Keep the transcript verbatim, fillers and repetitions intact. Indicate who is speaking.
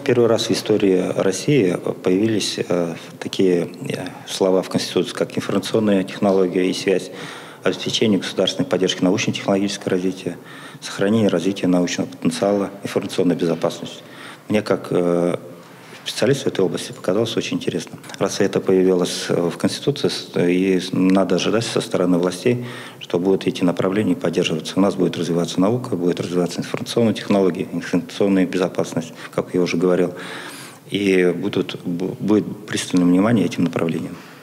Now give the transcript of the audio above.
Speaker 1: Первый раз в истории России появились такие слова в Конституции, как информационная технология и связь, обеспечение государственной поддержки научно-технологического развития, сохранение и развитие научного потенциала, информационная безопасность. Мне как специалист в этой области показалось очень интересно. Раз это появилось в Конституции, и надо ожидать со стороны властей, что будут эти направления поддерживаться. У нас будет развиваться наука, будет развиваться информационные технологии, информационная безопасность, как я уже говорил, и будут, будет пристальное внимание этим направлениям.